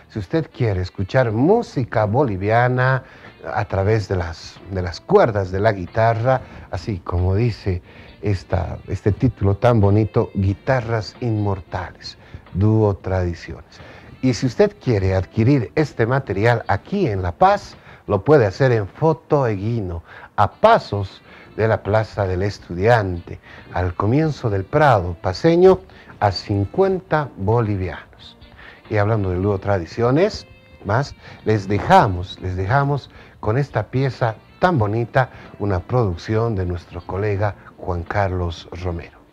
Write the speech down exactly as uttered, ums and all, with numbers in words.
Si usted quiere escuchar música boliviana a través de las, de las cuerdas de la guitarra, así como dice esta, este título tan bonito, Guitarras Inmortales, Dúo Tradiciones. Y si usted quiere adquirir este material aquí en La Paz, lo puede hacer en Foto Eguino, a pasos de la Plaza del Estudiante, al comienzo del Prado paseño, a cincuenta bolivianos. Y hablando de Dúo Tradiciones, más, les dejamos, les dejamos con esta pieza tan bonita, una producción de nuestro colega Juan Carlos Romero.